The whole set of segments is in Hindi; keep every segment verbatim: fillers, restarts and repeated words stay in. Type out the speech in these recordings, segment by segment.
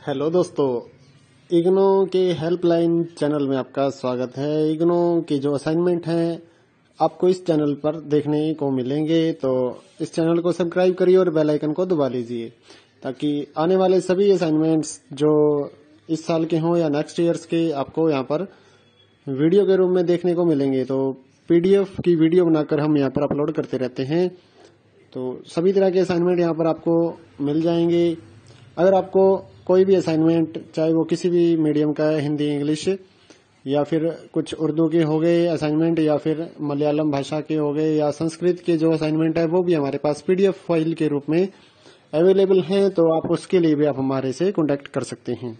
हेलो दोस्तों, इग्नो के हेल्पलाइन चैनल में आपका स्वागत है। इग्नो के जो असाइनमेंट हैं आपको इस चैनल पर देखने को मिलेंगे, तो इस चैनल को सब्सक्राइब करिए और बेल आइकन को दबा लीजिए ताकि आने वाले सभी असाइनमेंट्स जो इस साल के हों या नेक्स्ट ईयर्स के आपको यहाँ पर वीडियो के रूप में देखने को मिलेंगे। तो पीडीएफ की वीडियो बनाकर हम यहाँ पर अपलोड करते रहते हैं, तो सभी तरह के असाइनमेंट यहाँ पर आपको मिल जाएंगे। अगर आपको कोई भी असाइनमेंट, चाहे वो किसी भी मीडियम का है, हिंदी, इंग्लिश या फिर कुछ उर्दू के हो गए असाइनमेंट या फिर मलयालम भाषा के हो गए या संस्कृत के जो असाइनमेंट है वो भी हमारे पास पीडीएफ फाइल के रूप में अवेलेबल हैं, तो आप उसके लिए भी आप हमारे से कॉन्टेक्ट कर सकते हैं।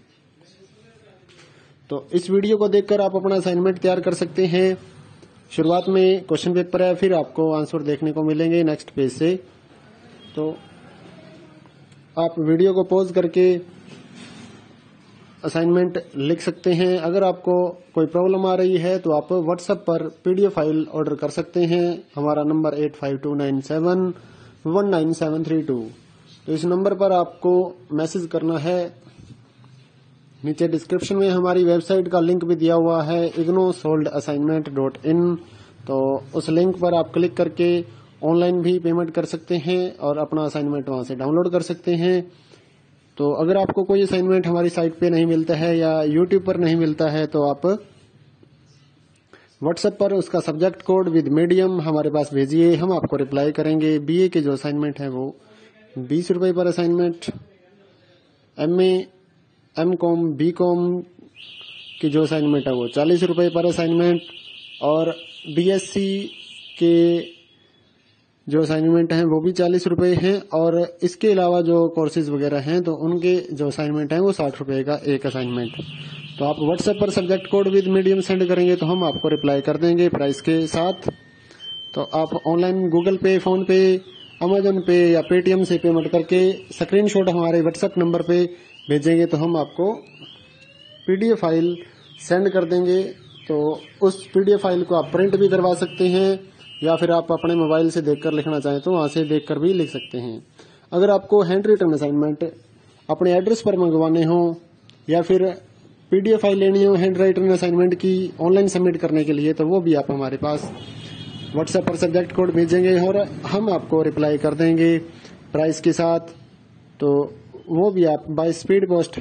तो इस वीडियो को देखकर आप अपना असाइनमेंट तैयार कर सकते हैं। शुरुआत में क्वेश्चन पेपर है, फिर आपको आंसर देखने को मिलेंगे नेक्स्ट पेज से। तो आप वीडियो को पॉज करके असाइनमेंट लिख सकते हैं। अगर आपको कोई प्रॉब्लम आ रही है तो आप व्हाट्सएप पर पीडीएफ फाइल ऑर्डर कर सकते हैं। हमारा number eight five two nine seven one nine seven three two. तो इस नंबर पर आपको मैसेज करना है। नीचे डिस्क्रिप्शन में हमारी वेबसाइट का लिंक भी दिया हुआ है, IGNOU solved assignment dot in. तो उस लिंक पर आप क्लिक करके ऑनलाइन भी पेमेंट कर सकते हैं और अपना असाइनमेंट वहां से डाउनलोड कर सकते हैं। तो अगर आपको कोई असाइनमेंट हमारी साइट पे नहीं मिलता है या यूट्यूब पर नहीं मिलता है तो आप व्हाट्सएप पर उसका सब्जेक्ट कोड विद मीडियम हमारे पास भेजिए, हम आपको रिप्लाई करेंगे। बीए के जो असाइनमेंट है वो बीस रुपए पर assignment, MA, M com, B com की जो असाइनमेंट है वो चालीस रुपए पर असाइनमेंट, और बीएससी के जो असाइनमेंट हैं वो भी चालीस रुपए हैं, और इसके अलावा जो कोर्सेज वगैरह हैं तो उनके जो असाइनमेंट हैं वो साठ रुपए का एक असाइनमेंट। तो आप व्हाट्सएप पर subject code with medium send करेंगे तो हम आपको रिप्लाई कर देंगे प्राइस के साथ। तो आप online Google Pay, PhonePe, Amazon Pay या पेटीएम से पेमेंट करके स्क्रीनशॉट हमारे व्हाट्सएप नंबर पे भेजेंगे तो हम आपको पीडीएफ फाइल सेंड कर देंगे। तो उस पीडीएफ फाइल को आप प्रिंट भी करवा सकते हैं या फिर आप अपने मोबाइल से देखकर लिखना चाहें तो वहां से देखकर भी लिख सकते हैं। अगर आपको हैंड रिटन असाइनमेंट अपने एड्रेस पर मंगवाने हो या फिर पीडीएफ फाइल लेनी हो हैंड राइटन असाइनमेंट की ऑनलाइन सबमिट करने के लिए, तो वो भी आप हमारे पास व्हाट्सएप पर सब्जेक्ट कोड भेजेंगे और हम आपको रिप्लाई कर देंगे प्राइस के साथ। तो वो भी आप बाय स्पीड पोस्ट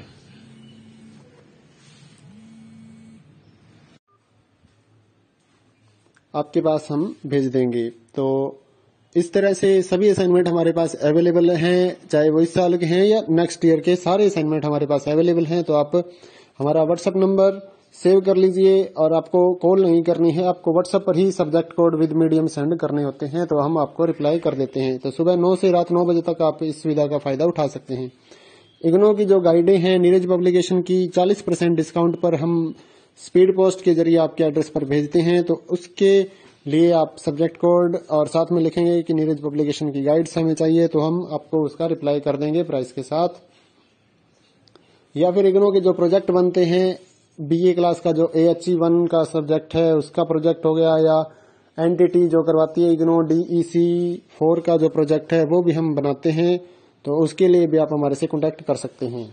आपके पास हम भेज देंगे। तो इस तरह से सभी असाइनमेंट हमारे पास अवेलेबल हैं, चाहे वो इस साल के हैं या नेक्स्ट ईयर के, सारे असाइनमेंट हमारे पास अवेलेबल हैं। तो आप हमारा व्हाट्सएप नंबर सेव कर लीजिए और आपको कॉल नहीं करनी है, आपको व्हाट्सएप पर ही subject code with medium send करने होते हैं, तो हम आपको रिप्लाई कर देते हैं। तो सुबह नौ से रात नौ बजे तक आप इस सुविधा का फायदा उठा सकते हैं। इग्नो की जो गाइडें हैं नीरज पब्लिकेशन की, चालीस परसेंट डिस्काउंट पर हम स्पीड पोस्ट के जरिए आपके एड्रेस पर भेजते हैं। तो उसके लिए आप सब्जेक्ट कोड और साथ में लिखेंगे कि नीरज पब्लिकेशन की गाइड्स हमें चाहिए, तो हम आपको उसका रिप्लाई कर देंगे प्राइस के साथ। या फिर इग्नो के जो प्रोजेक्ट बनते हैं, बीए क्लास का जो ए एच ई वन का सब्जेक्ट है उसका प्रोजेक्ट हो गया, या एनटीटी जो करवाती है इग्नो डीईसी फोर का जो प्रोजेक्ट है वो भी हम बनाते हैं, तो उसके लिए भी आप हमारे से कॉन्टेक्ट कर सकते हैं।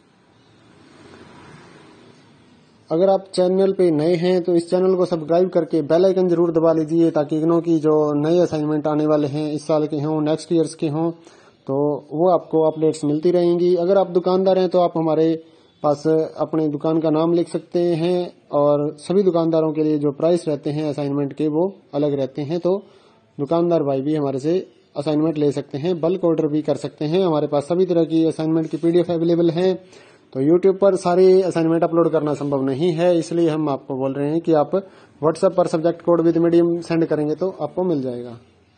अगर आप चैनल पे नए हैं तो इस चैनल को सब्सक्राइब करके बेल आइकन जरूर दबा लीजिए ताकि इग्नो की जो नए असाइनमेंट आने वाले हैं इस साल के हों, नेक्स्ट ईयर्स के हों, तो वो आपको अपडेट्स मिलती रहेंगी। अगर आप दुकानदार हैं तो आप हमारे पास अपने दुकान का नाम लिख सकते हैं और सभी दुकानदारों के लिए जो प्राइस रहते हैं असाइनमेंट के वो अलग रहते हैं, तो दुकानदार भाई भी हमारे से असाइनमेंट ले सकते हैं, बल्क ऑर्डर भी कर सकते हैं। हमारे पास सभी तरह की असाइनमेंट की पीडीएफ अवेलेबल है। तो यूट्यूब पर सारे असाइनमेंट अपलोड करना संभव नहीं है, इसलिए हम आपको बोल रहे हैं कि आप व्हाट्सएप पर subject code with medium send करेंगे तो आपको मिल जाएगा।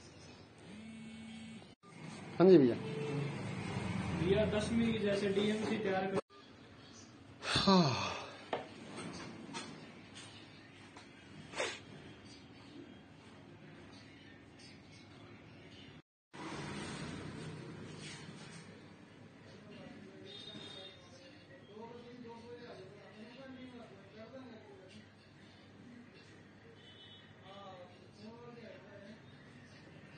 हाँ जी भैया, भैया दसवीं जैसे डीएमसी तैयार कर। हाँ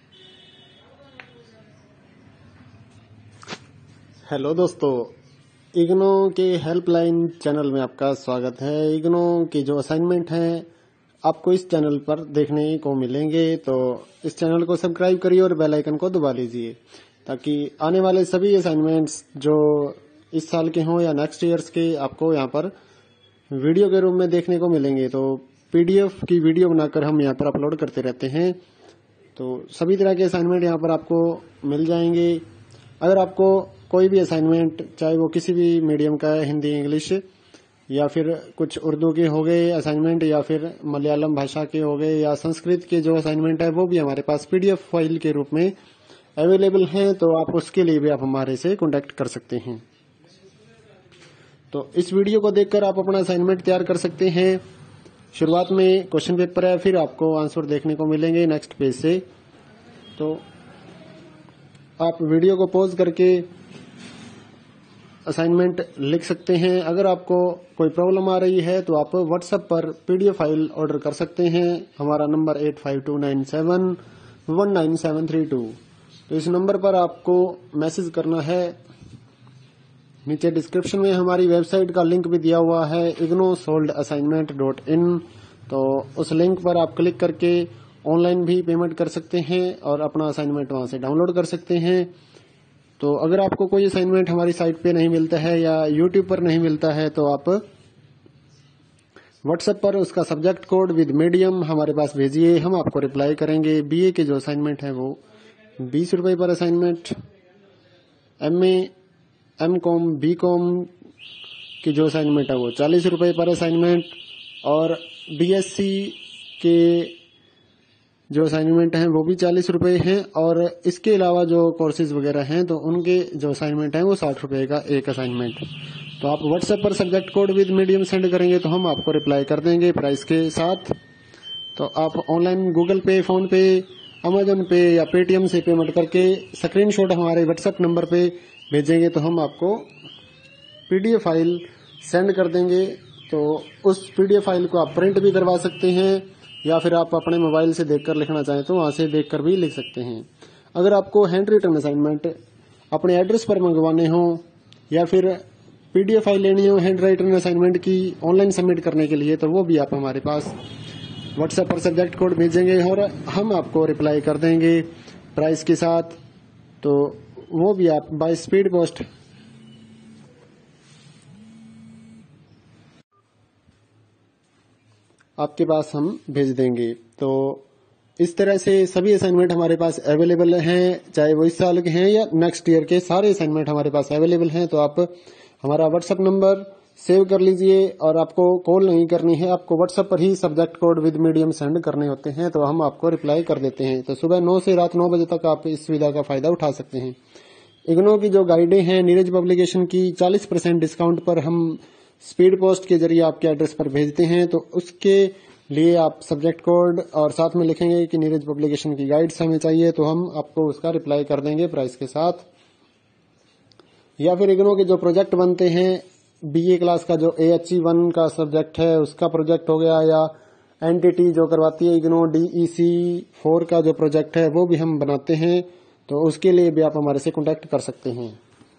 हेलो दोस्तों, इग्नो के हेल्पलाइन चैनल में आपका स्वागत है। इग्नो के जो असाइनमेंट हैं आपको इस चैनल पर देखने को मिलेंगे, तो इस चैनल को सब्सक्राइब करिए और बेल आइकन को दबा लीजिए ताकि आने वाले सभी असाइनमेंट्स जो इस साल के हों या नेक्स्ट ईयर्स के आपको यहाँ पर वीडियो के रूप में देखने को मिलेंगे। तो पीडीएफ की वीडियो बनाकर हम यहाँ पर अपलोड करते रहते हैं, तो सभी तरह के असाइनमेंट यहाँ पर आपको मिल जाएंगे। अगर आपको कोई भी असाइनमेंट, चाहे वो किसी भी मीडियम का है, हिंदी, इंग्लिश या फिर कुछ उर्दू के हो गए असाइनमेंट या फिर मलयालम भाषा के हो गए या संस्कृत के जो असाइनमेंट है वो भी हमारे पास पीडीएफ फाइल के रूप में अवेलेबल हैं, तो आप उसके लिए भी आप हमारे से कॉन्टेक्ट कर सकते हैं। तो इस वीडियो को देखकर आप अपना असाइनमेंट तैयार कर सकते हैं। शुरुआत में क्वेश्चन पेपर है, फिर आपको आंसर देखने को मिलेंगे नेक्स्ट पेज से। तो आप वीडियो को पॉज करके असाइनमेंट लिख सकते हैं। अगर आपको कोई प्रॉब्लम आ रही है तो आप व्हाट्सएप पर पीडीएफ फाइल ऑर्डर कर सकते हैं। हमारा number eight five two nine seven one nine seven three two. तो इस नंबर पर आपको मैसेज करना है। नीचे डिस्क्रिप्शन में हमारी वेबसाइट का लिंक भी दिया हुआ है, IGNOU solved assignment dot in. तो उस लिंक पर आप क्लिक करके ऑनलाइन भी पेमेंट कर सकते हैं और अपना असाइनमेंट वहां से डाउनलोड कर सकते हैं। तो अगर आपको कोई असाइनमेंट हमारी साइट पे नहीं मिलता है या यूट्यूब पर नहीं मिलता है तो आप व्हाट्सएप पर उसका सब्जेक्ट कोड विद मीडियम हमारे पास भेजिए, हम आपको रिप्लाई करेंगे। बीए के जो असाइनमेंट है वो बीस रुपए पर assignment, MA, M com, B com की जो असाइनमेंट है वो चालीस रुपए पर असाइनमेंट, और बीएससी के जो असाइनमेंट हैं वो भी चालीस रुपए हैं, और इसके अलावा जो कोर्सेज वगैरह हैं तो उनके जो असाइनमेंट हैं वो साठ रुपए का एक असाइनमेंट। तो आप व्हाट्सएप पर subject code with medium send करेंगे तो हम आपको रिप्लाई कर देंगे प्राइस के साथ। तो आप online Google Pay, PhonePe, Amazon Pay या पेटीएम से पेमेंट करके स्क्रीनशॉट हमारे व्हाट्सएप नंबर पे भेजेंगे तो हम आपको पीडीएफ फाइल सेंड कर देंगे। तो उस पीडीएफ फाइल को आप प्रिंट भी करवा सकते हैं या फिर आप अपने मोबाइल से देखकर लिखना चाहें तो वहां से देखकर भी लिख सकते हैं। अगर आपको हैंड रिटन असाइनमेंट अपने एड्रेस पर मंगवाने हो या फिर पीडीएफ फाइल लेनी हो हैंड राइटन असाइनमेंट की ऑनलाइन सबमिट करने के लिए, तो वो भी आप हमारे पास व्हाट्सएप पर सब्जेक्ट कोड भेजेंगे और हम आपको रिप्लाई कर देंगे प्राइस के साथ। तो वो भी आप बाय स्पीड पोस्ट आपके पास हम भेज देंगे। तो इस तरह से सभी असाइनमेंट हमारे पास अवेलेबल हैं, चाहे वो इस साल के हैं या नेक्स्ट ईयर के, सारे असाइनमेंट हमारे पास अवेलेबल हैं। तो आप हमारा व्हाट्सएप नंबर सेव कर लीजिए और आपको कॉल नहीं करनी है, आपको व्हाट्सएप पर ही subject code with medium send करने होते हैं, तो हम आपको रिप्लाई कर देते हैं। तो सुबह नौ से रात नौ बजे तक आप इस सुविधा का फायदा उठा सकते हैं। इग्नो की जो गाइडें हैं नीरज पब्लिकेशन की, चालीस परसेंट डिस्काउंट पर हम स्पीड पोस्ट के जरिए आपके एड्रेस पर भेजते हैं। तो उसके लिए आप सब्जेक्ट कोड और साथ में लिखेंगे कि नीरज पब्लिकेशन की गाइड्स हमें चाहिए, तो हम आपको उसका रिप्लाई कर देंगे प्राइस के साथ। या फिर इग्नो के जो प्रोजेक्ट बनते हैं, बीए क्लास का जो ए एच ई वन का सब्जेक्ट है उसका प्रोजेक्ट हो गया, या एनटीटी जो करवाती है इग्नो डीईसी फोर का जो प्रोजेक्ट है वो भी हम बनाते हैं, तो उसके लिए भी आप हमारे से कॉन्टेक्ट कर सकते हैं।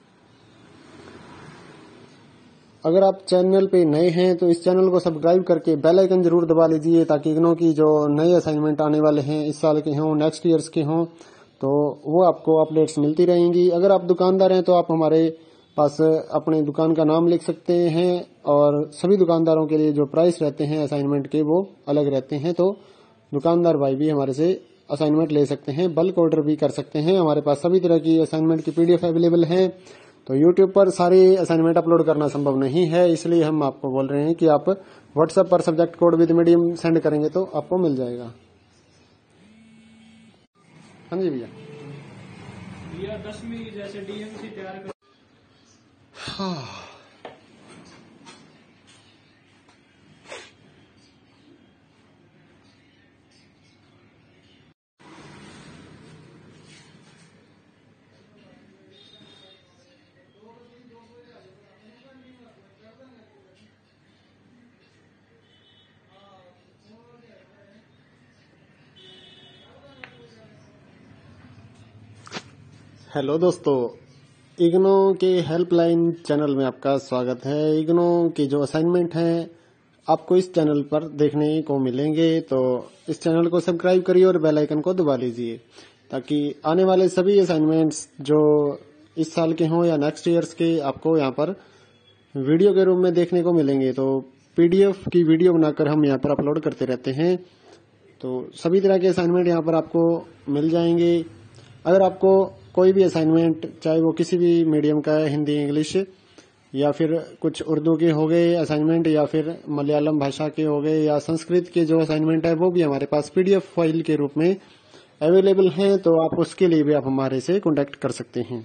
अगर आप चैनल पे नए हैं तो इस चैनल को सब्सक्राइब करके बेल आइकन जरूर दबा लीजिए ताकि इग्नो की जो नए असाइनमेंट आने वाले हैं इस साल के हों, नेक्स्ट ईयर्स के हों, तो वो आपको अपडेट्स मिलती रहेंगी। अगर आप दुकानदार हैं तो आप हमारे पास अपने दुकान का नाम लिख सकते हैं और सभी दुकानदारों के लिए जो प्राइस रहते हैं असाइनमेंट के वो अलग रहते हैं, तो दुकानदार भाई भी हमारे से असाइनमेंट ले सकते हैं, बल्क ऑर्डर भी कर सकते हैं। हमारे पास सभी तरह की असाइनमेंट की पीडीएफ अवेलेबल है। तो यूट्यूब पर सारे असाइनमेंट अपलोड करना संभव नहीं है, इसलिए हम आपको बोल रहे हैं कि आप व्हाट्सएप पर subject code with medium send करेंगे तो आपको मिल जाएगा। हाँ जी भैया। भैया दसवीं जैसे डीएमसी तैयार कर। हाँ हेलो दोस्तों, इग्नो के हेल्पलाइन चैनल में आपका स्वागत है। इग्नो के जो असाइनमेंट हैं आपको इस चैनल पर देखने को मिलेंगे, तो इस चैनल को सब्सक्राइब करिए और बेल आइकन को दबा लीजिए ताकि आने वाले सभी असाइनमेंट्स जो इस साल के हों या नेक्स्ट ईयर्स के आपको यहाँ पर वीडियो के रूप में देखने को मिलेंगे। तो पीडीएफ की वीडियो बनाकर हम यहाँ पर अपलोड करते रहते हैं, तो सभी तरह के असाइनमेंट यहाँ पर आपको मिल जाएंगे। अगर आपको कोई भी असाइनमेंट चाहे वो किसी भी मीडियम का है, हिंदी इंग्लिश या फिर कुछ उर्दू के हो गए असाइनमेंट या फिर मलयालम भाषा के हो गए या संस्कृत के जो असाइनमेंट है वो भी हमारे पास पीडीएफ फाइल के रूप में अवेलेबल हैं, तो आप उसके लिए भी आप हमारे से कॉन्टेक्ट कर सकते हैं।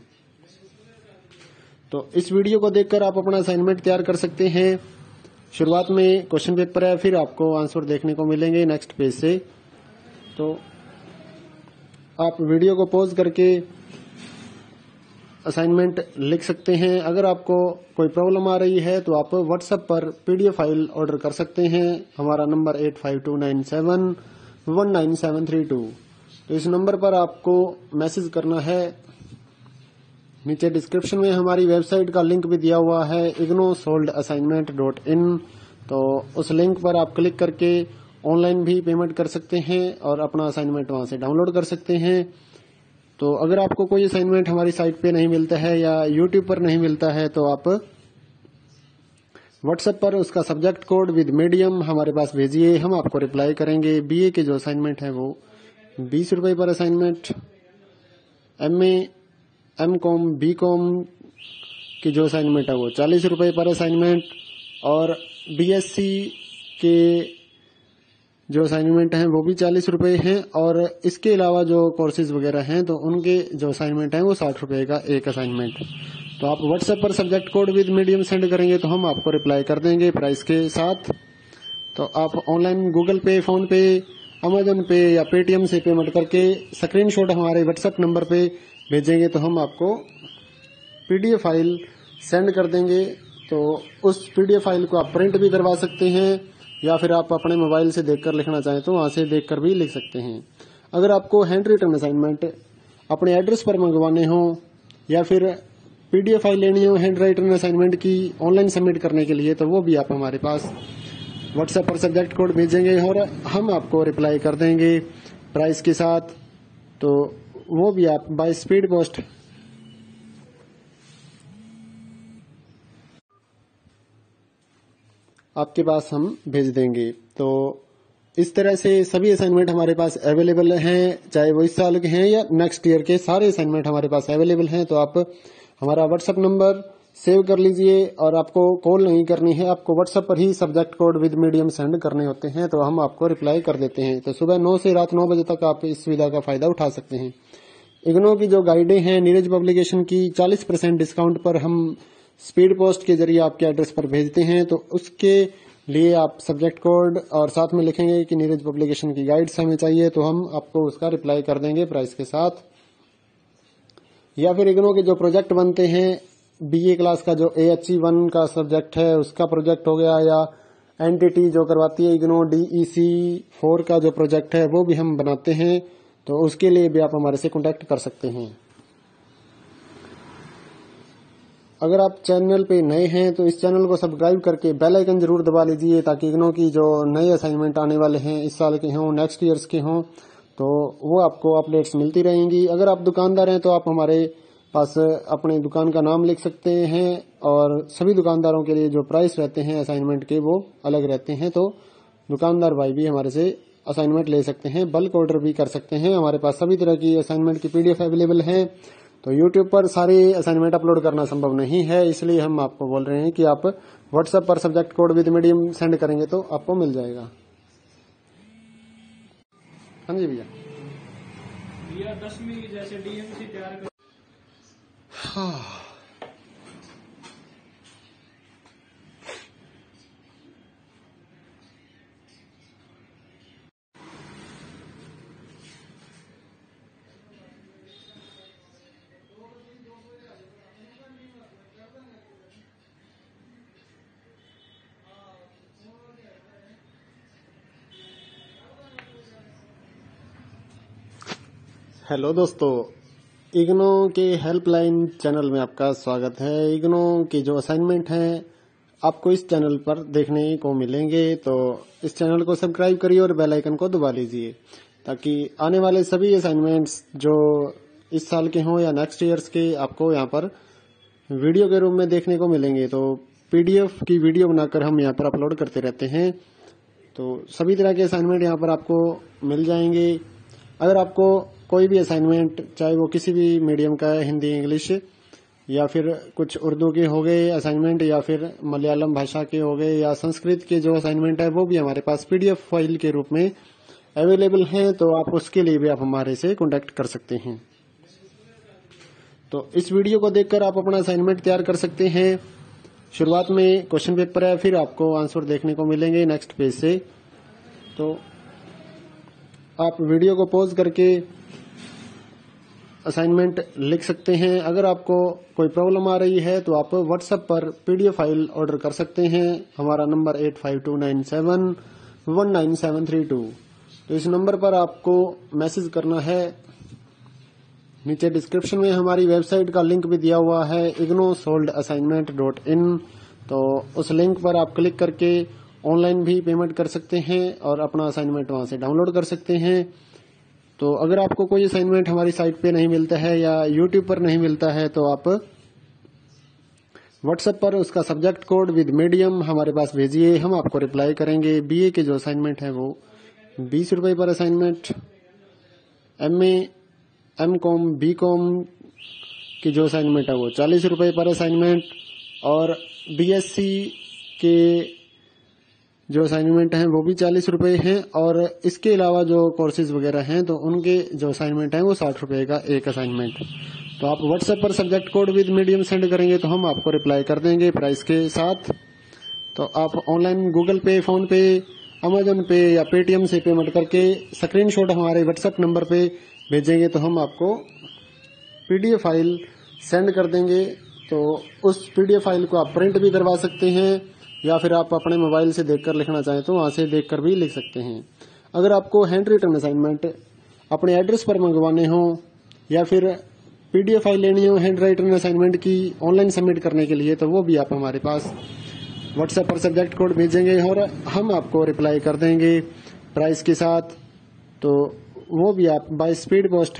तो इस वीडियो को देखकर आप अपना असाइनमेंट तैयार कर सकते हैं। शुरुआत में क्वेश्चन पेपर है, फिर आपको आंसर देखने को मिलेंगे नेक्स्ट पेज से। तो आप वीडियो को पॉज करके असाइनमेंट लिख सकते हैं। अगर आपको कोई प्रॉब्लम आ रही है तो आप व्हाट्सएप पर पीडीएफ फाइल ऑर्डर कर सकते हैं। हमारा number eight five two nine seven one nine seven three two. तो इस नंबर पर आपको मैसेज करना है। नीचे डिस्क्रिप्शन में हमारी वेबसाइट का लिंक भी दिया हुआ है IGNOU solved assignment dot in. तो उस लिंक पर आप क्लिक करके ऑनलाइन भी पेमेंट कर सकते हैं और अपना असाइनमेंट वहां से डाउनलोड कर सकते हैं। तो अगर आपको कोई असाइनमेंट हमारी साइट पे नहीं मिलता है या यूट्यूब पर नहीं मिलता है तो आप व्हाट्सएप पर उसका सब्जेक्ट कोड विद मीडियम हमारे पास भेजिए, हम आपको रिप्लाई करेंगे। बीए के जो असाइनमेंट है वो बीस रुपए पर assignment, MA M com B com की जो असाइनमेंट है वो चालीस रुपए पर असाइनमेंट, और बीएससी के जो असाइनमेंट हैं वो भी चालीस रुपए हैं, और इसके अलावा जो कोर्सेज वगैरह हैं तो उनके जो असाइनमेंट हैं वो साठ रुपए का एक असाइनमेंट। तो आप व्हाट्सएप पर subject code with medium send करेंगे तो हम आपको रिप्लाई कर देंगे प्राइस के साथ। तो आप online Google Pay, PhonePe, Amazon Pay या पेटीएम से पेमेंट करके स्क्रीनशॉट हमारे व्हाट्सएप नंबर पे भेजेंगे तो हम आपको पीडीएफ फाइल सेंड कर देंगे। तो उस पीडीएफ फाइल को आप प्रिंट भी करवा सकते हैं या फिर आप अपने मोबाइल से देखकर लिखना चाहें तो वहां से देखकर भी लिख सकते हैं। अगर आपको हैंड रिटन असाइनमेंट अपने एड्रेस पर मंगवाने हो या फिर पीडीएफ फाइल लेनी हो हैंड राइटन असाइनमेंट की ऑनलाइन सबमिट करने के लिए, तो वो भी आप हमारे पास व्हाट्सएप पर सब्जेक्ट कोड भेजेंगे और हम आपको रिप्लाई कर देंगे प्राइस के साथ। तो वो भी आप बाय स्पीड पोस्ट आपके पास हम भेज देंगे। तो इस तरह से सभी असाइनमेंट हमारे पास अवेलेबल हैं, चाहे वो इस साल के हैं या नेक्स्ट ईयर के, सारे असाइनमेंट हमारे पास अवेलेबल हैं। तो आप हमारा व्हाट्सएप नंबर सेव कर लीजिए और आपको कॉल नहीं करनी है, आपको व्हाट्सएप पर ही subject code with medium send करने होते हैं, तो हम आपको रिप्लाई कर देते हैं। तो सुबह नौ से रात नौ बजे तक आप इस सुविधा का फायदा उठा सकते हैं। इग्नो की जो गाइडें हैं नीरज पब्लिकेशन की, चालीस परसेंट डिस्काउंट पर हम स्पीड पोस्ट के जरिए आपके एड्रेस पर भेजते हैं। तो उसके लिए आप सब्जेक्ट कोड और साथ में लिखेंगे कि नीरज पब्लिकेशन की गाइड्स हमें चाहिए, तो हम आपको उसका रिप्लाई कर देंगे प्राइस के साथ। या फिर इग्नो के जो प्रोजेक्ट बनते हैं बीए क्लास का, जो ए एच ई वन का सब्जेक्ट है उसका प्रोजेक्ट हो गया, या एनटीटी जो करवाती है इग्नो डीईसी फोर का जो प्रोजेक्ट है वो भी हम बनाते हैं, तो उसके लिए भी आप हमारे से कांटेक्ट कर सकते हैं। अगर आप चैनल पे नए हैं तो इस चैनल को सब्सक्राइब करके बेल आइकन जरूर दबा लीजिए ताकि इग्नो की जो नए असाइनमेंट आने वाले हैं इस साल के हों, नेक्स्ट ईयर्स के हों, तो वो आपको अपडेट्स मिलती रहेंगी। अगर आप दुकानदार हैं तो आप हमारे पास अपने दुकान का नाम लिख सकते हैं और सभी दुकानदारों के लिए जो प्राइस रहते हैं असाइनमेंट के वो अलग रहते हैं, तो दुकानदार भाई भी हमारे से असाइनमेंट ले सकते हैं, बल्क ऑर्डर भी कर सकते हैं। हमारे पास सभी तरह की असाइनमेंट की पीडीएफ अवेलेबल है। तो यूट्यूब पर सारे असाइनमेंट अपलोड करना संभव नहीं है, इसलिए हम आपको बोल रहे हैं कि आप व्हाट्सएप पर subject code with medium send करेंगे तो आपको मिल जाएगा। हाँ जी भैया। भैया दसवीं जैसे डीएमसी तैयार कर हाँ हेलो दोस्तों, इग्नो के हेल्पलाइन चैनल में आपका स्वागत है। इग्नो के जो असाइनमेंट हैं आपको इस चैनल पर देखने को मिलेंगे, तो इस चैनल को सब्सक्राइब करिए और बेल आइकन को दबा लीजिए ताकि आने वाले सभी असाइनमेंट्स जो इस साल के हों या नेक्स्ट ईयर्स के आपको यहाँ पर वीडियो के रूप में देखने को मिलेंगे। तो पीडीएफ की वीडियो बनाकर हम यहाँ पर अपलोड करते रहते हैं, तो सभी तरह के असाइनमेंट यहाँ पर आपको मिल जाएंगे। अगर आपको कोई भी असाइनमेंट चाहे वो किसी भी मीडियम का है, हिंदी इंग्लिश या फिर कुछ उर्दू के हो गए असाइनमेंट या फिर मलयालम भाषा के हो गए या संस्कृत के जो असाइनमेंट है वो भी हमारे पास पीडीएफ फाइल के रूप में अवेलेबल हैं, तो आप उसके लिए भी आप हमारे से कॉन्टेक्ट कर सकते हैं। तो इस वीडियो को देखकर आप अपना असाइनमेंट तैयार कर सकते हैं। शुरुआत में क्वेश्चन पेपर है, फिर आपको आंसर देखने को मिलेंगे नेक्स्ट पेज से। तो आप वीडियो को पॉज करके असाइनमेंट लिख सकते हैं। अगर आपको कोई प्रॉब्लम आ रही है तो आप व्हाट्सएप पर पीडीएफ फाइल ऑर्डर कर सकते हैं। हमारा number eight five two nine seven one nine seven three two. तो इस नंबर पर आपको मैसेज करना है। नीचे डिस्क्रिप्शन में हमारी वेबसाइट का लिंक भी दिया हुआ है IGNOU solved assignment dot in. तो उस लिंक पर आप क्लिक करके ऑनलाइन भी पेमेंट कर सकते हैं और अपना असाइनमेंट वहां से डाउनलोड कर सकते हैं। तो अगर आपको कोई असाइनमेंट हमारी साइट पे नहीं मिलता है या यूट्यूब पर नहीं मिलता है तो आप व्हाट्सएप पर उसका सब्जेक्ट कोड विद मीडियम हमारे पास भेजिए, हम आपको रिप्लाई करेंगे। बीए के जो असाइनमेंट है वो बीस रुपए पर assignment, MA M com B com की जो असाइनमेंट है वो चालीस रुपए पर असाइनमेंट, और बीएससी के जो असाइनमेंट हैं वो भी चालीस रुपए हैं, और इसके अलावा जो कोर्सेज वगैरह हैं तो उनके जो असाइनमेंट हैं वो साठ रुपए का एक असाइनमेंट। तो आप व्हाट्सएप पर subject code with medium send करेंगे तो हम आपको रिप्लाई कर देंगे प्राइस के साथ। तो आप online Google Pay, PhonePe, Amazon Pay या पेटीएम से पेमेंट करके स्क्रीनशॉट हमारे व्हाट्सएप नंबर पे भेजेंगे तो हम आपको पीडीएफ फाइल सेंड कर देंगे। तो उस पीडीएफ फाइल को आप प्रिंट भी करवा सकते हैं या फिर आप अपने मोबाइल से देखकर लिखना चाहें तो वहां से देखकर भी लिख सकते हैं। अगर आपको हैंड रिटन असाइनमेंट अपने एड्रेस पर मंगवाने हो या फिर पीडीएफ फाइल लेनी हो हैंड राइटन असाइनमेंट की ऑनलाइन सबमिट करने के लिए, तो वो भी आप हमारे पास व्हाट्सएप पर सब्जेक्ट कोड भेजेंगे और हम आपको रिप्लाई कर देंगे प्राइस के साथ। तो वो भी आप बाय स्पीड पोस्ट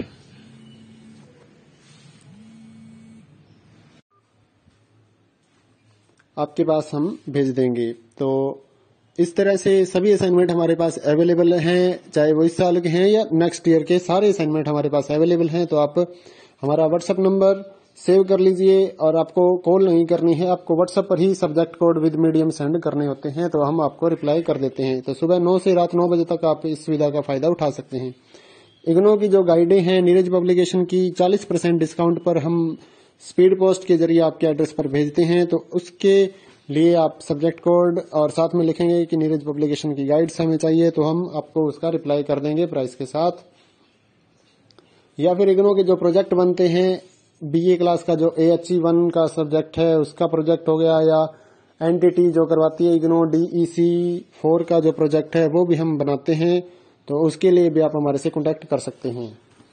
आपके पास हम भेज देंगे। तो इस तरह से सभी असाइनमेंट हमारे पास अवेलेबल हैं, चाहे वो इस साल के हैं या नेक्स्ट ईयर के, सारे असाइनमेंट हमारे पास अवेलेबल हैं। तो आप हमारा व्हाट्सएप नंबर सेव कर लीजिए और आपको कॉल नहीं करनी है, आपको व्हाट्सएप पर ही subject code with medium send करने होते हैं, तो हम आपको रिप्लाई कर देते हैं। तो सुबह नौ से रात नौ बजे तक आप इस सुविधा का फायदा उठा सकते हैं। इग्नो की जो गाइडें हैं नीरज पब्लिकेशन की, चालीस परसेंट डिस्काउंट पर हम स्पीड पोस्ट के जरिए आपके एड्रेस पर भेजते हैं। तो उसके लिए आप सब्जेक्ट कोड और साथ में लिखेंगे कि नीरज पब्लिकेशन की गाइड्स हमें चाहिए, तो हम आपको उसका रिप्लाई कर देंगे प्राइस के साथ। या फिर इग्नो के जो प्रोजेक्ट बनते हैं बीए क्लास का, जो एएचई वन का सब्जेक्ट है उसका प्रोजेक्ट हो गया, या एनटीटी जो करवाती है इग्नो डीईसी फोर का जो प्रोजेक्ट है वो भी हम बनाते हैं, तो उसके लिए भी आप हमारे से कॉन्टेक्ट कर सकते हैं।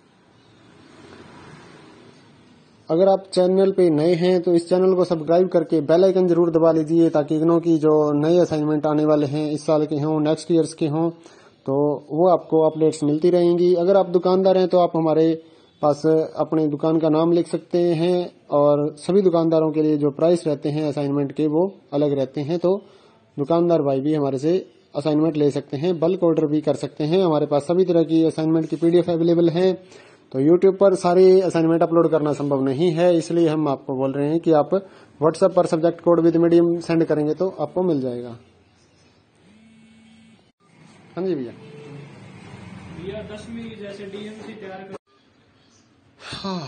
अगर आप चैनल पे नए हैं तो इस चैनल को सब्सक्राइब करके बेल आइकन जरूर दबा लीजिए ताकि इग्नो की जो नए असाइनमेंट आने वाले हैं इस साल के हों, नेक्स्ट ईयर्स के हों, तो वो आपको अपडेट्स मिलती रहेंगी। अगर आप दुकानदार हैं तो आप हमारे पास अपनी दुकान का नाम लिख सकते हैं और सभी दुकानदारों के लिए जो प्राइस रहते हैं असाइनमेंट के वो अलग रहते हैं। तो दुकानदार भाई भी हमारे से असाइनमेंट ले सकते हैं, बल्क ऑर्डर भी कर सकते हैं। हमारे पास सभी तरह की असाइनमेंट की पीडीएफ अवेलेबल है। तो यूट्यूब पर सारे असाइनमेंट अपलोड करना संभव नहीं है, इसलिए हम आपको बोल रहे हैं कि आप व्हाट्सएप पर subject code with medium send करेंगे तो आपको मिल जाएगा। हाँ जी भैया। भैया दसवीं जैसे डीएमसी तैयार कर हाँ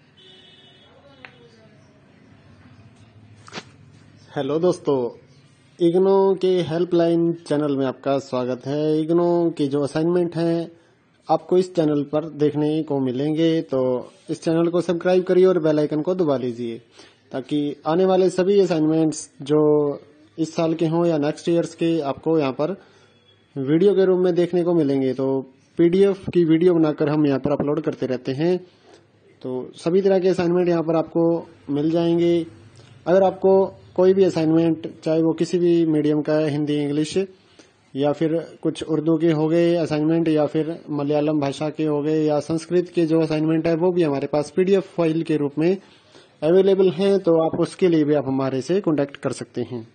हेलो दोस्तों, इग्नो के हेल्पलाइन चैनल में आपका स्वागत है। इग्नो के जो असाइनमेंट हैं आपको इस चैनल पर देखने को मिलेंगे, तो इस चैनल को सब्सक्राइब करिए और बेल आइकन को दबा लीजिए ताकि आने वाले सभी असाइनमेंट्स जो इस साल के हों या नेक्स्ट ईयर्स के आपको यहाँ पर वीडियो के रूप में देखने को मिलेंगे। तो पीडीएफ की वीडियो बनाकर हम यहाँ पर अपलोड करते रहते हैं, तो सभी तरह के असाइनमेंट यहाँ पर आपको मिल जाएंगे। अगर आपको कोई भी असाइनमेंट, चाहे वो किसी भी मीडियम का है, हिंदी, इंग्लिश या फिर कुछ उर्दू के हो गए असाइनमेंट, या फिर मलयालम भाषा के हो गए, या संस्कृत के जो असाइनमेंट है वो भी हमारे पास पीडीएफ फाइल के रूप में अवेलेबल हैं, तो आप उसके लिए भी आप हमारे से कॉन्टेक्ट कर सकते हैं।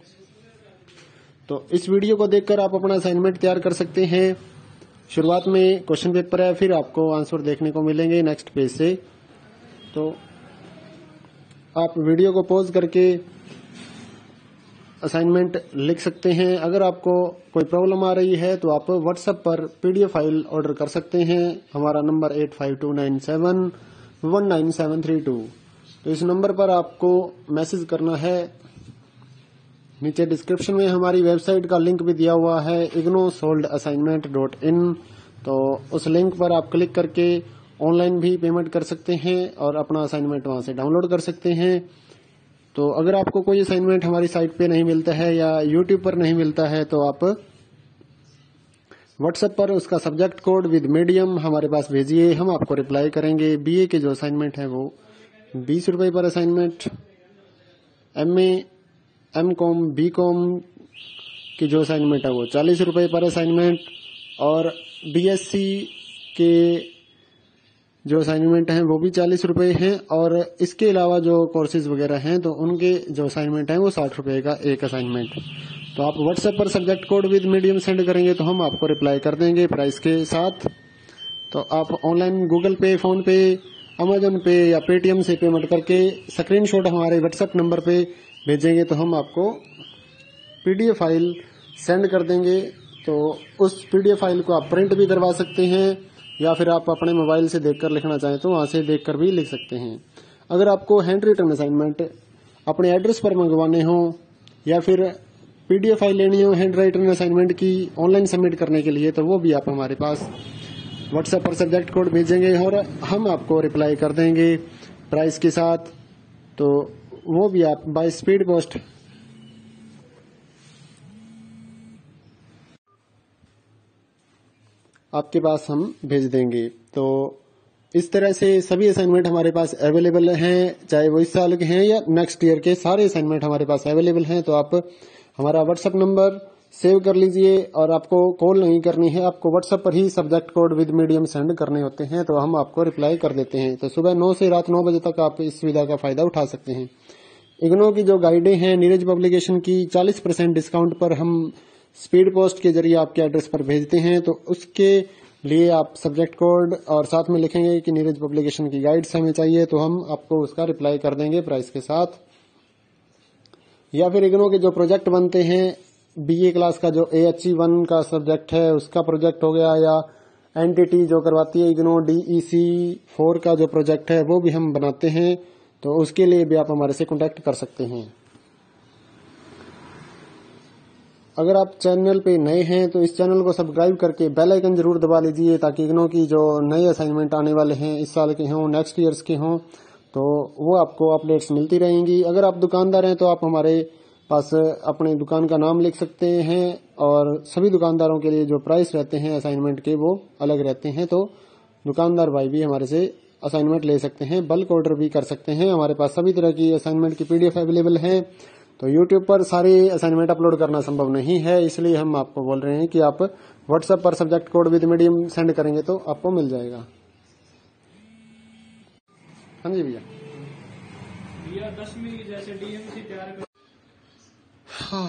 तो इस वीडियो को देखकर आप अपना असाइनमेंट तैयार कर सकते हैं। शुरुआत में क्वेश्चन पेपर है, फिर आपको आंसर देखने को मिलेंगे नेक्स्ट पेज से। तो आप वीडियो को पॉज करके असाइनमेंट लिख सकते हैं। अगर आपको कोई प्रॉब्लम आ रही है तो आप व्हाट्सएप पर पीडीएफ फाइल ऑर्डर कर सकते हैं। हमारा number eight five two nine seven one nine seven three two. तो इस नंबर पर आपको मैसेज करना है। नीचे डिस्क्रिप्शन में हमारी वेबसाइट का लिंक भी दिया हुआ है, IGNOU solved assignment dot in. तो उस लिंक पर आप क्लिक करके ऑनलाइन भी पेमेंट कर सकते हैं और अपना असाइनमेंट वहां से डाउनलोड कर सकते हैं। तो अगर आपको कोई असाइनमेंट हमारी साइट पे नहीं मिलता है या यूट्यूब पर नहीं मिलता है तो आप व्हाट्सएप पर उसका सब्जेक्ट कोड विद मीडियम हमारे पास भेजिए, हम आपको रिप्लाई करेंगे। बीए के जो असाइनमेंट है वो बीस रुपए पर assignment, MA, M com, B com की जो असाइनमेंट है वो चालीस रुपए पर असाइनमेंट, और बीएससी के जो असाइनमेंट हैं वो भी चालीस रुपए हैं, और इसके अलावा जो कोर्सेज वगैरह हैं तो उनके जो असाइनमेंट हैं वो साठ रुपए का एक असाइनमेंट। तो आप व्हाट्सएप पर subject code with medium send करेंगे तो हम आपको रिप्लाई कर देंगे प्राइस के साथ। तो आप online Google Pay, PhonePe, Amazon Pay या पेटीएम से पेमेंट करके स्क्रीनशॉट हमारे व्हाट्सएप नंबर पे भेजेंगे तो हम आपको पीडीएफ फाइल सेंड कर देंगे। तो उस पीडीएफ फाइल को आप प्रिंट भी करवा सकते हैं या फिर आप अपने मोबाइल से देखकर लिखना चाहें तो वहां से देखकर भी लिख सकते हैं। अगर आपको हैंड रिटन असाइनमेंट अपने एड्रेस पर मंगवाने हो या फिर पीडीएफ फाइल लेनी हो हैंड राइटन असाइनमेंट की ऑनलाइन सबमिट करने के लिए, तो वो भी आप हमारे पास व्हाट्सएप पर सब्जेक्ट कोड भेजेंगे और हम आपको रिप्लाई कर देंगे प्राइस के साथ। तो वो भी आप बाय स्पीड पोस्ट आपके पास हम भेज देंगे। तो इस तरह से सभी असाइनमेंट हमारे पास अवेलेबल हैं, चाहे वो इस साल के हैं या नेक्स्ट ईयर के, सारे असाइनमेंट हमारे पास अवेलेबल हैं। तो आप हमारा व्हाट्सएप नंबर सेव कर लीजिए और आपको कॉल नहीं करनी है, आपको व्हाट्सएप पर ही subject code with medium send करने होते हैं, तो हम आपको रिप्लाई कर देते हैं। तो सुबह नौ से रात नौ बजे तक आप इस सुविधा का फायदा उठा सकते हैं। इग्नो की जो गाइडें हैं नीरज पब्लिकेशन की, चालीस परसेंट डिस्काउंट पर हम स्पीड पोस्ट के जरिए आपके एड्रेस पर भेजते हैं। तो उसके लिए आप सब्जेक्ट कोड और साथ में लिखेंगे कि नीरज पब्लिकेशन की गाइड्स हमें चाहिए, तो हम आपको उसका रिप्लाई कर देंगे प्राइस के साथ। या फिर इग्नो के जो प्रोजेक्ट बनते हैं, बीए क्लास का जो एएचई वन का सब्जेक्ट है उसका प्रोजेक्ट हो गया, या एनटीटी जो करवाती है इग्नो डीईसी फोर का जो प्रोजेक्ट है वो भी हम बनाते हैं, तो उसके लिए भी आप हमारे से कॉन्टेक्ट कर सकते हैं। अगर आप चैनल पे नए हैं तो इस चैनल को सब्सक्राइब करके बेल आइकन जरूर दबा लीजिए ताकि इग्नो की जो नए असाइनमेंट आने वाले हैं, इस साल के हों, नेक्स्ट ईयर्स के हों, तो वो आपको अपडेट्स मिलती रहेंगी। अगर आप दुकानदार हैं तो आप हमारे पास अपने दुकान का नाम लिख सकते हैं, और सभी दुकानदारों के लिए जो प्राइस रहते हैं असाइनमेंट के वो अलग रहते हैं। तो दुकानदार भाई भी हमारे से असाइनमेंट ले सकते हैं, बल्क ऑर्डर भी कर सकते हैं। हमारे पास सभी तरह की असाइनमेंट की पीडीएफ अवेलेबल है। तो यूट्यूब पर सारे असाइनमेंट अपलोड करना संभव नहीं है, इसलिए हम आपको बोल रहे हैं कि आप व्हाट्सएप पर subject code with medium send करेंगे तो आपको मिल जाएगा। हाँ जी भैया। भैया दसवीं जैसे डीएमसी तैयार कर। हाँ।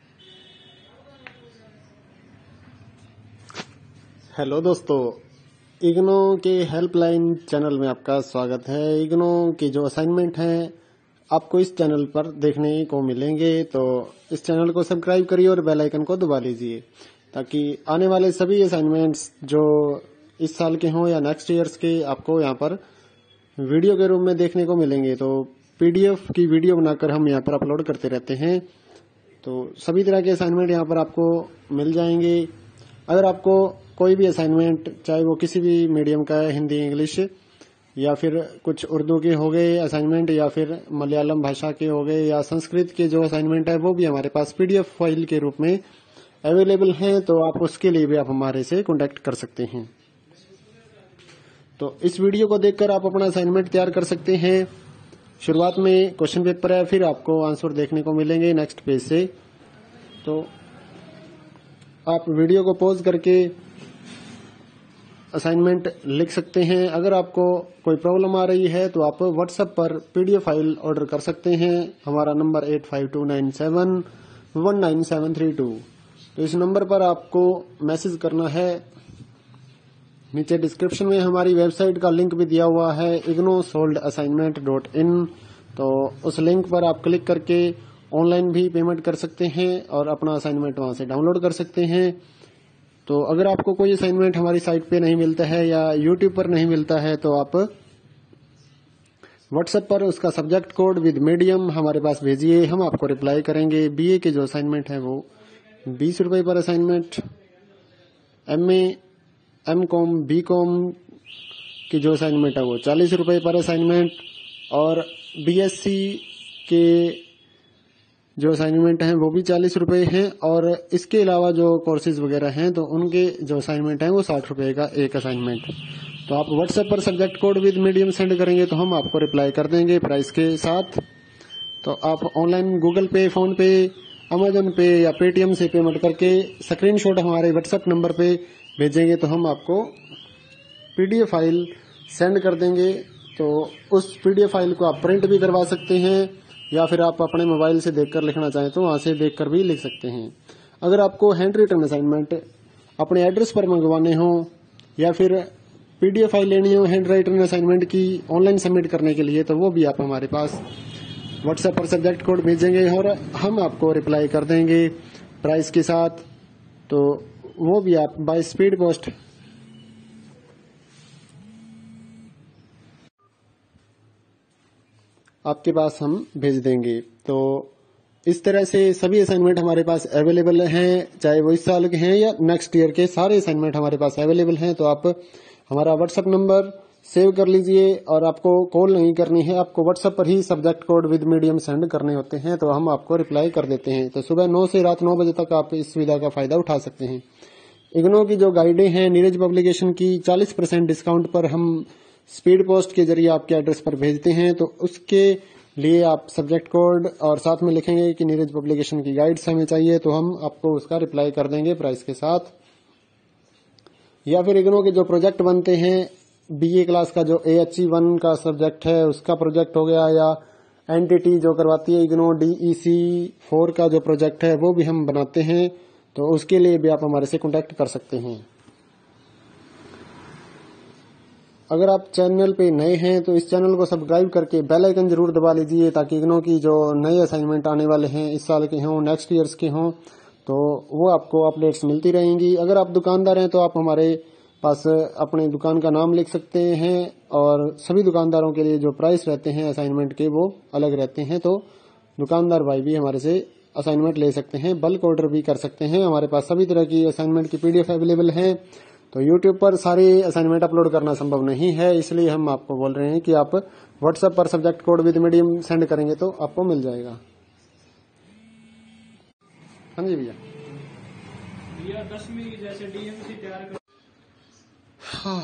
हेलो दोस्तों, इग्नो के हेल्पलाइन चैनल में आपका स्वागत है। इग्नो के जो असाइनमेंट हैं आपको इस चैनल पर देखने को मिलेंगे, तो इस चैनल को सब्सक्राइब करिए और बेल आइकन को दबा लीजिए ताकि आने वाले सभी असाइनमेंट्स जो इस साल के हों या नेक्स्ट ईयर्स के आपको यहाँ पर वीडियो के रूप में देखने को मिलेंगे। तो पीडीएफ की वीडियो बनाकर हम यहाँ पर अपलोड करते रहते हैं, तो सभी तरह के असाइनमेंट यहाँ पर आपको मिल जाएंगे। अगर आपको कोई भी असाइनमेंट, चाहे वो किसी भी मीडियम का है, हिंदी, इंग्लिश या फिर कुछ उर्दू के हो गए असाइनमेंट या फिर मलयालम भाषा के हो गए या संस्कृत के जो असाइनमेंट है वो भी हमारे पास पीडीएफ फाइल के रूप में अवेलेबल हैं, तो आप उसके लिए भी आप हमारे से कॉन्टेक्ट कर सकते हैं। तो इस वीडियो को देखकर आप अपना असाइनमेंट तैयार कर सकते हैं। शुरुआत में क्वेश्चन पेपर है, फिर आपको आंसर देखने को मिलेंगे नेक्स्ट पेज से। तो आप वीडियो को पॉज करके असाइनमेंट लिख सकते हैं। अगर आपको कोई प्रॉब्लम आ रही है तो आप व्हाट्सएप पर पीडीएफ फाइल ऑर्डर कर सकते हैं। हमारा number eight five two nine seven one nine seven three two. तो इस नंबर पर आपको मैसेज करना है। नीचे डिस्क्रिप्शन में हमारी वेबसाइट का लिंक भी दिया हुआ है, IGNOU solved assignment dot in. तो उस लिंक पर आप क्लिक करके ऑनलाइन भी पेमेंट कर सकते हैं और अपना असाइनमेंट वहां से डाउनलोड कर सकते हैं। तो अगर आपको कोई असाइनमेंट हमारी साइट पे नहीं मिलता है या यूट्यूब पर नहीं मिलता है तो आप व्हाट्सएप पर उसका सब्जेक्ट कोड विद मीडियम हमारे पास भेजिए, हम आपको रिप्लाई करेंगे। बीए के जो असाइनमेंट है वो बीस रुपए पर assignment, MA, M com, B com की जो असाइनमेंट है वो चालीस रुपए पर असाइनमेंट, और बीएससी के जो असाइनमेंट हैं वो भी चालीस रुपए हैं, और इसके अलावा जो कोर्सेज वगैरह हैं तो उनके जो असाइनमेंट हैं वो साठ रुपए का एक असाइनमेंट। तो आप व्हाट्सएप पर subject code with medium send करेंगे तो हम आपको रिप्लाई कर देंगे प्राइस के साथ। तो आप online Google Pay, PhonePe, Amazon Pay या पेटीएम से पेमेंट करके स्क्रीनशॉट हमारे व्हाट्सएप नंबर पे भेजेंगे तो हम आपको पीडीएफ फाइल सेंड कर देंगे। तो उस पीडीएफ फाइल को आप प्रिंट भी करवा सकते हैं या फिर आप अपने मोबाइल से देखकर लिखना चाहें तो वहां से देखकर भी लिख सकते हैं। अगर आपको हैंड रिटन असाइनमेंट अपने एड्रेस पर मंगवाने हो या फिर पीडीएफ फाइल लेनी हो हैंड राइटन असाइनमेंट की ऑनलाइन सबमिट करने के लिए, तो वो भी आप हमारे पास व्हाट्सएप पर सब्जेक्ट कोड भेजेंगे और हम आपको रिप्लाई कर देंगे प्राइस के साथ। तो वो भी आप बाय स्पीड पोस्ट आपके पास हम भेज देंगे। तो इस तरह से सभी असाइनमेंट हमारे पास अवेलेबल हैं, चाहे वो इस साल के हैं या नेक्स्ट ईयर के, सारे असाइनमेंट हमारे पास अवेलेबल हैं। तो आप हमारा व्हाट्सएप नंबर सेव कर लीजिए और आपको कॉल नहीं करनी है, आपको व्हाट्सएप पर ही subject code with medium send करने होते हैं, तो हम आपको रिप्लाई कर देते हैं। तो सुबह नौ से रात नौ बजे तक आप इस सुविधा का फायदा उठा सकते हैं। इग्नो की जो गाइडें हैं नीरज पब्लिकेशन की, चालीस परसेंट डिस्काउंट पर हम स्पीड पोस्ट के जरिए आपके एड्रेस पर भेजते हैं। तो उसके लिए आप सब्जेक्ट कोड और साथ में लिखेंगे कि नीरज पब्लिकेशन की गाइड्स हमें चाहिए, तो हम आपको उसका रिप्लाई कर देंगे प्राइस के साथ। या फिर इग्नो के जो प्रोजेक्ट बनते हैं, बीए क्लास का जो एएचई वन का सब्जेक्ट है उसका प्रोजेक्ट हो गया, या एनटीटी जो करवाती है इग्नो डीईसी फोर का जो प्रोजेक्ट है वो भी हम बनाते हैं, तो उसके लिए भी आप हमारे से कॉन्टेक्ट कर सकते हैं। अगर आप चैनल पे नए हैं तो इस चैनल को सब्सक्राइब करके बेल आइकन जरूर दबा लीजिए ताकि इग्नो की जो नए असाइनमेंट आने वाले हैं, इस साल के हों, नेक्स्ट ईयर्स के हों, तो वो आपको अपडेट्स मिलती रहेंगी। अगर आप दुकानदार हैं तो आप हमारे पास अपने दुकान का नाम लिख सकते हैं और सभी दुकानदारों के लिए जो प्राइस रहते हैं असाइनमेंट के वो अलग रहते हैं। तो दुकानदार भाई भी हमारे से असाइनमेंट ले सकते हैं, बल्क ऑर्डर भी कर सकते हैं। हमारे पास सभी तरह की असाइनमेंट की पीडीएफ अवेलेबल है। तो यूट्यूब पर सारे असाइनमेंट अपलोड करना संभव नहीं है, इसलिए हम आपको बोल रहे हैं कि आप व्हाट्सएप पर subject code with medium send करेंगे तो आपको मिल जाएगा। हाँ जी भैया। भैया दसवीं जैसे डीएमसी तैयार कर हाँ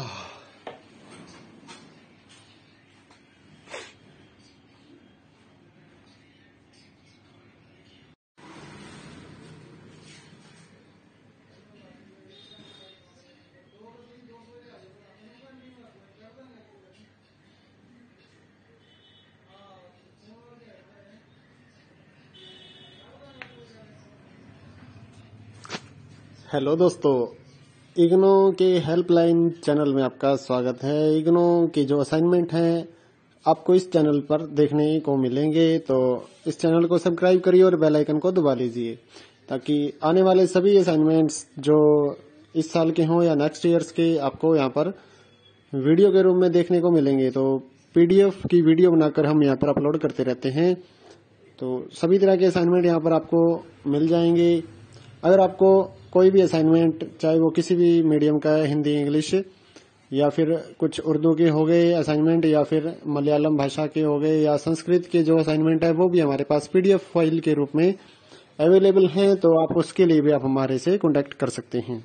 हेलो दोस्तों, इग्नो के हेल्पलाइन चैनल में आपका स्वागत है। इग्नो के जो असाइनमेंट हैं आपको इस चैनल पर देखने को मिलेंगे, तो इस चैनल को सब्सक्राइब करिए और बेल आइकन को दबा लीजिए ताकि आने वाले सभी असाइनमेंट्स जो इस साल के हों या नेक्स्ट ईयर्स के आपको यहाँ पर वीडियो के रूप में देखने को मिलेंगे। तो पीडीएफ की वीडियो बनाकर हम यहाँ पर अपलोड करते रहते हैं, तो सभी तरह के असाइनमेंट यहाँ पर आपको मिल जाएंगे। अगर आपको कोई भी असाइनमेंट चाहे वो किसी भी मीडियम का है, हिंदी इंग्लिश या फिर कुछ उर्दू के हो गए असाइनमेंट या फिर मलयालम भाषा के हो गए या संस्कृत के जो असाइनमेंट है वो भी हमारे पास पीडीएफ फाइल के रूप में अवेलेबल हैं, तो आप उसके लिए भी आप हमारे से कॉन्टेक्ट कर सकते हैं।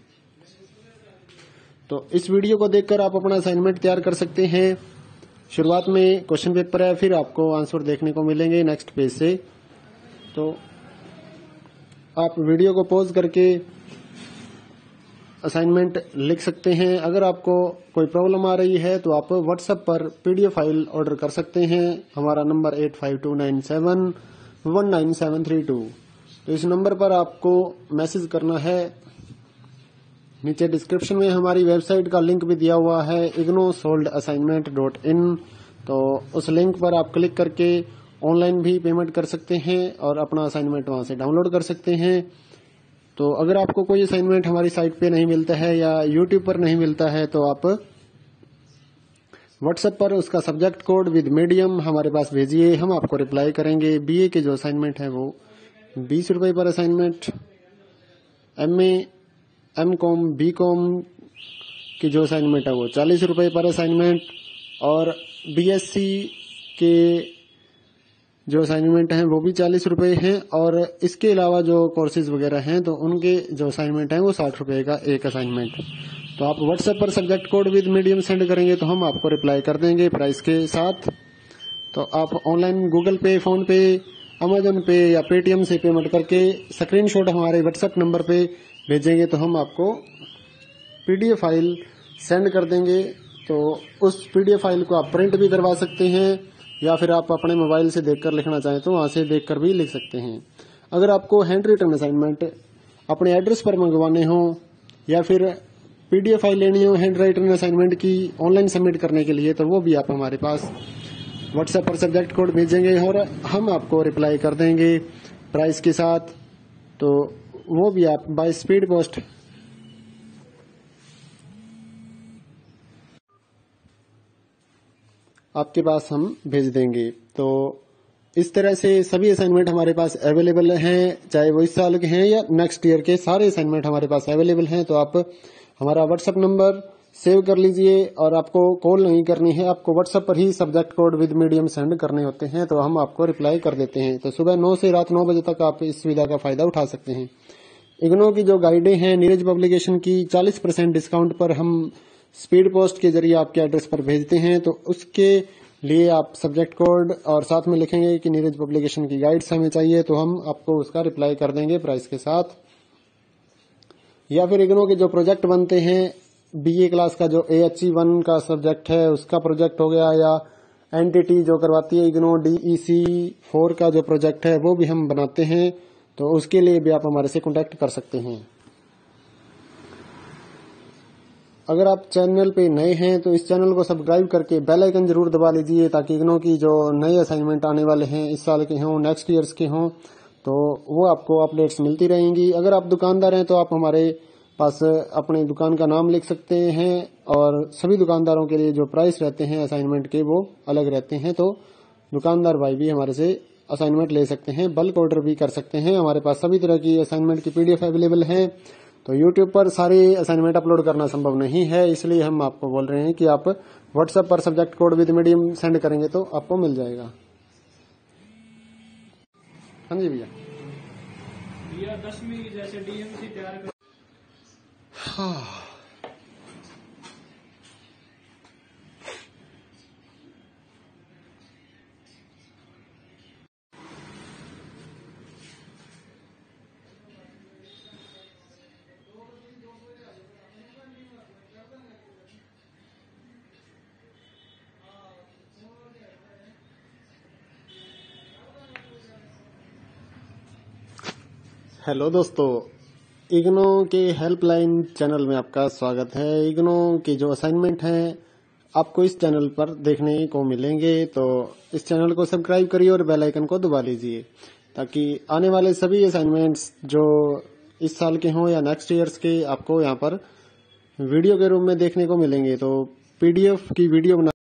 तो इस वीडियो को देखकर आप अपना असाइनमेंट तैयार कर सकते हैं। शुरुआत में क्वेश्चन पेपर है, फिर आपको आंसर देखने को मिलेंगे नेक्स्ट पेज से। तो आप वीडियो को पॉज करके असाइनमेंट लिख सकते हैं। अगर आपको कोई प्रॉब्लम आ रही है तो आप व्हाट्सएप पर पीडीएफ फाइल ऑर्डर कर सकते हैं। हमारा number eight five two nine seven one nine seven three two. तो इस नंबर पर आपको मैसेज करना है। नीचे डिस्क्रिप्शन में हमारी वेबसाइट का लिंक भी दिया हुआ है IGNOU solved assignment dot in. तो उस लिंक पर आप क्लिक करके ऑनलाइन भी पेमेंट कर सकते हैं और अपना असाइनमेंट वहां से डाउनलोड कर सकते हैं। तो अगर आपको कोई असाइनमेंट हमारी साइट पे नहीं मिलता है या यूट्यूब पर नहीं मिलता है तो आप व्हाट्सएप पर उसका सब्जेक्ट कोड विद मीडियम हमारे पास भेजिए, हम आपको रिप्लाई करेंगे। बीए के जो असाइनमेंट है वो बीस रुपए पर assignment, MA M com B com की जो असाइनमेंट है वो चालीस रुपए पर असाइनमेंट, और बीएससी के जो असाइनमेंट हैं वो भी चालीस रुपए हैं, और इसके अलावा जो कोर्सेज वगैरह हैं तो उनके जो असाइनमेंट हैं वो साठ रुपए का एक असाइनमेंट। तो आप व्हाट्सएप पर subject code with medium send करेंगे तो हम आपको रिप्लाई कर देंगे प्राइस के साथ। तो आप online Google Pay, PhonePe, Amazon Pay या पेटीएम से पेमेंट करके स्क्रीनशॉट हमारे व्हाट्सएप नंबर पे भेजेंगे तो हम आपको पीडीएफ फाइल सेंड कर देंगे। तो उस पीडीएफ फाइल को आप प्रिंट भी करवा सकते हैं या फिर आप अपने मोबाइल से देखकर लिखना चाहें तो वहां से देखकर भी लिख सकते हैं। अगर आपको हैंड रिटन असाइनमेंट अपने एड्रेस पर मंगवाने हो या फिर पीडीएफ फाइल लेनी हो हैंड राइटन असाइनमेंट की ऑनलाइन सबमिट करने के लिए, तो वो भी आप हमारे पास व्हाट्सएप पर सब्जेक्ट कोड भेजेंगे और हम आपको रिप्लाई कर देंगे प्राइस के साथ। तो वो भी आप बाय स्पीड पोस्ट आपके पास हम भेज देंगे। तो इस तरह से सभी असाइनमेंट हमारे पास अवेलेबल हैं, चाहे वो इस साल के हैं या नेक्स्ट ईयर के, सारे असाइनमेंट हमारे पास अवेलेबल हैं। तो आप हमारा व्हाट्सएप नंबर सेव कर लीजिए और आपको कॉल नहीं करनी है, आपको व्हाट्सएप पर ही subject code with medium send करने होते हैं, तो हम आपको रिप्लाई कर देते हैं। तो सुबह नौ से रात नौ बजे तक आप इस सुविधा का फायदा उठा सकते हैं। इग्नो की जो गाइडें हैं नीरज पब्लिकेशन की, चालीस परसेंट डिस्काउंट पर हम स्पीड पोस्ट के जरिए आपके एड्रेस पर भेजते हैं। तो उसके लिए आप सब्जेक्ट कोड और साथ में लिखेंगे कि नीरज पब्लिकेशन की गाइड्स हमें चाहिए, तो हम आपको उसका रिप्लाई कर देंगे प्राइस के साथ। या फिर इग्नो के जो प्रोजेक्ट बनते हैं, बीए क्लास का जो एएचई वन का सब्जेक्ट है उसका प्रोजेक्ट हो गया, या एनटीटी जो करवाती है इग्नो डीईसी फोर का जो प्रोजेक्ट है वो भी हम बनाते हैं, तो उसके लिए भी आप हमारे से कॉन्टेक्ट कर सकते हैं। अगर आप चैनल पे नए हैं तो इस चैनल को सब्सक्राइब करके बेल आइकन जरूर दबा लीजिए ताकि इग्नो की जो नए असाइनमेंट आने वाले हैं इस साल के हों, नेक्स्ट ईयर्स के हों, तो वो आपको अपडेट्स मिलती रहेंगी। अगर आप दुकानदार हैं तो आप हमारे पास अपने दुकान का नाम लिख सकते हैं और सभी दुकानदारों के लिए जो प्राइस रहते हैं असाइनमेंट के वो अलग रहते हैं, तो दुकानदार भाई भी हमारे से असाइनमेंट ले सकते हैं, बल्क ऑर्डर भी कर सकते हैं। हमारे पास सभी तरह की असाइनमेंट की पीडीएफ अवेलेबल है। तो यूट्यूब पर सारे असाइनमेंट अपलोड करना संभव नहीं है, इसलिए हम आपको बोल रहे हैं कि आप व्हाट्सएप पर subject code with medium send करेंगे तो आपको मिल जाएगा। हाँ जी भैया। भैया दसवीं जैसे डीएमसी तैयार कर। हाँ हेलो दोस्तों, इग्नो के हेल्पलाइन चैनल में आपका स्वागत है। इग्नो के जो असाइनमेंट हैं आपको इस चैनल पर देखने को मिलेंगे, तो इस चैनल को सब्सक्राइब करिए और बेल आइकन को दबा लीजिए ताकि आने वाले सभी असाइनमेंट्स जो इस साल के हों या नेक्स्ट ईयर्स के आपको यहाँ पर वीडियो के रूप में देखने को मिलेंगे। तो पीडीएफ की वीडियो बना